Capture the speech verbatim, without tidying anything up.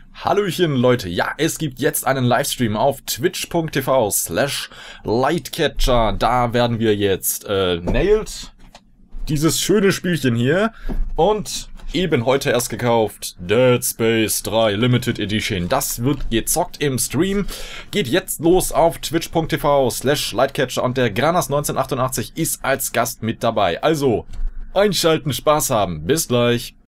Hallöchen Leute, ja, es gibt jetzt einen Livestream auf twitch punkt tv slash lightcatcher. Da werden wir jetzt äh, nailed dieses schöne Spielchen hier und eben heute erst gekauft, Dead Space drei Limited Edition. Das wird gezockt im Stream. Geht jetzt los auf twitch punkt tv slash lightcatcher und der Granas neunzehnhundertachtundachtzig ist als Gast mit dabei. Also, einschalten, Spaß haben. Bis gleich.